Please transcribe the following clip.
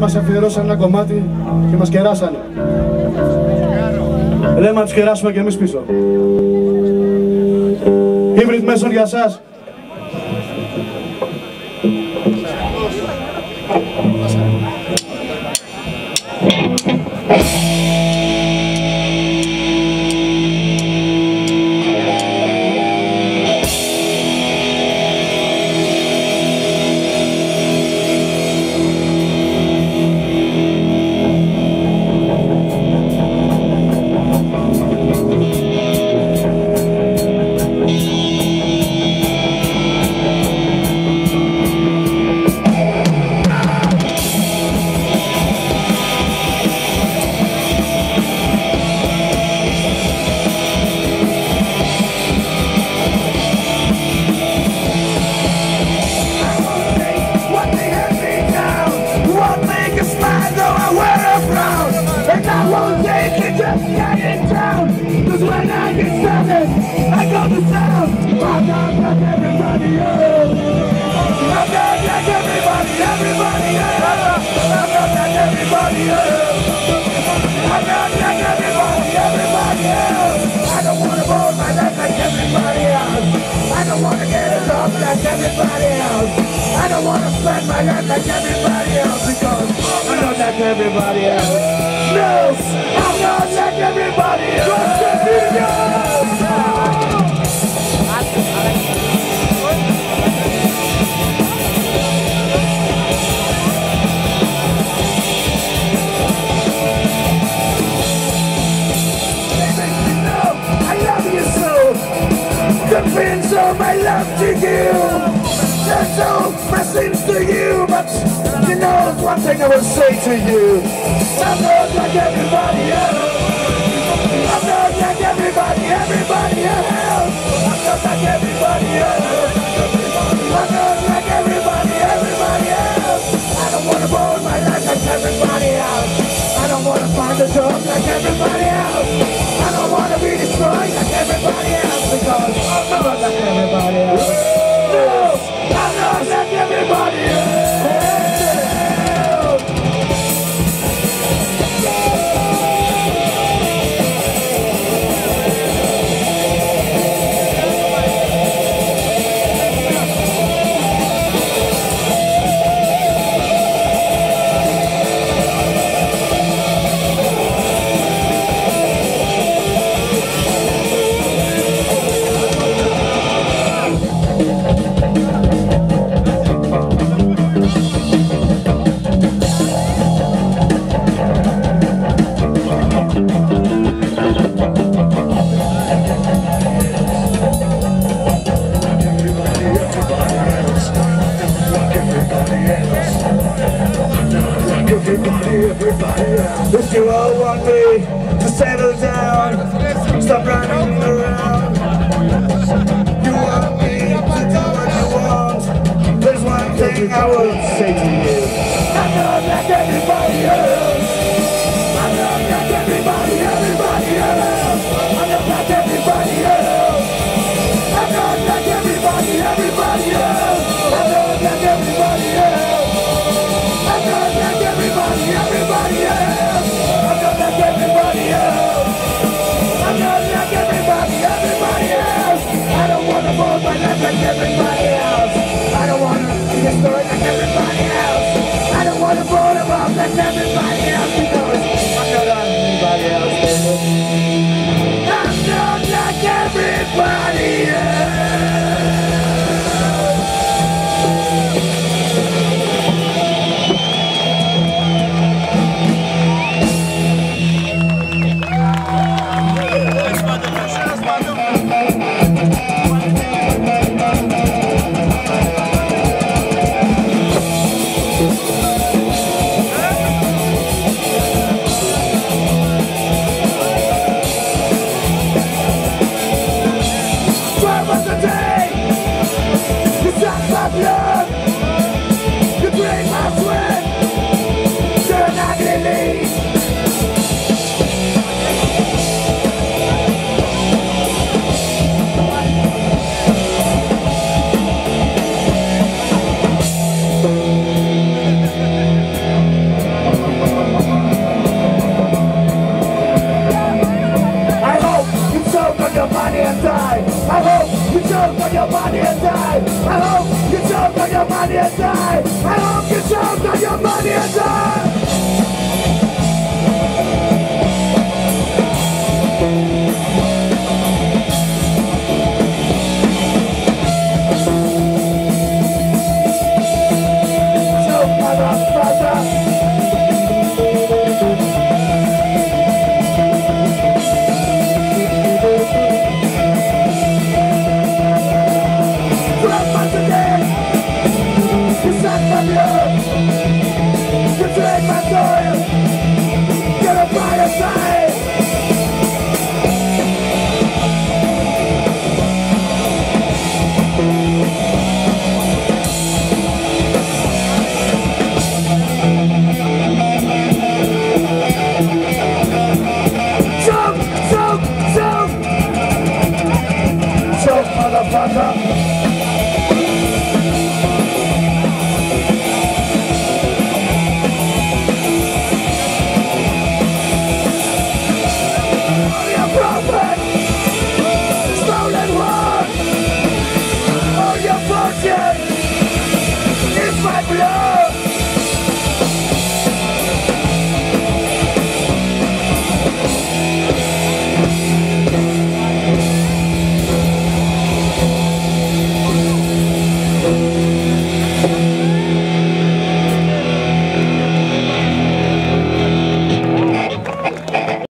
Μας αφιερώσαν ένα κομμάτι και μας κεράσανε. Λέμε να τους κεράσουμε και εμείς πίσω. Hybrid Meson για σας. If you all want me to settle down, stop running around. You want me to do what you want. There's one thing I will say to you. I'm not like everybody else. I'm not like everybody else. I'm not like everybody else. I'm not like everybody else. I'm not like everybody else. I'm not like everybody else. I'm not like everybody else. I'm not like everybody else. I don't wanna live my life like everybody else. I don't wanna be a story like everybody else. I don't wanna blow them up like everybody else because I'm not like anybody else, baby. I'm not like everybody else.